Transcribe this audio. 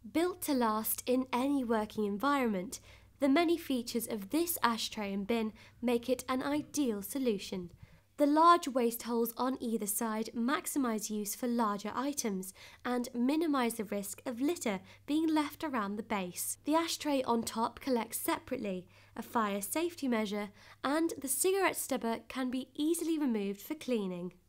Built to last in any working environment, the many features of this ashtray and bin make it an ideal solution. The large waste holes on either side maximise use for larger items and minimise the risk of litter being left around the base. The ashtray on top collects separately, a fire safety measure, and the cigarette stubber can be easily removed for cleaning.